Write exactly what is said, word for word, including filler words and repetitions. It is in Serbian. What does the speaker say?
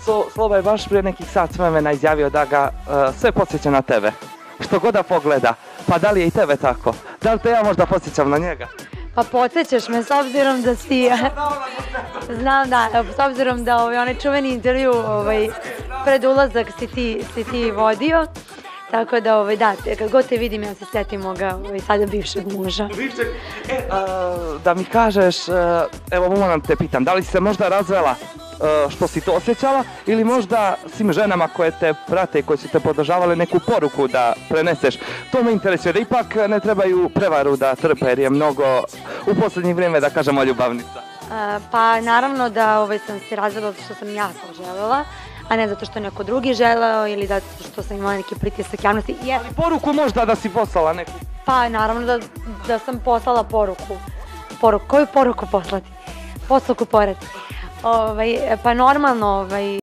Sloba je baš prije nekih sat vremena izjavio da ga sve podsjeća na tebe. Što god da pogleda, pa da li je i tebe tako? Da li te ja možda podsjećam na njega? Pa podsjećaš me s obzirom da si... Znam da, s obzirom da onaj čuveni intervju pred ulazak si ti vodio. Tako da, da, kad god te vidim ja se setim moga sada bivšeg muža. Da mi kažeš, evo moram te pitam, da li si se možda razvela što si to osjećala ili možda svim ženama koje te prate i koje su te podržavale neku poruku da preneseš? To me interesuje, da ipak ne trebaju prevaru da trpe jer je mnogo u posljednje vrijeme, da kažemo, ljubavnica. Pa naravno da sam se razvela zato što sam ja to želela, a ne zato što neko drugi želeo ili zato što sam imala neki pritisak javnosti. Ali poruku možda da si poslala neku? Pa naravno da sam poslala poruku. Koju poruku poslati? Poslaku porati. Pa normalno...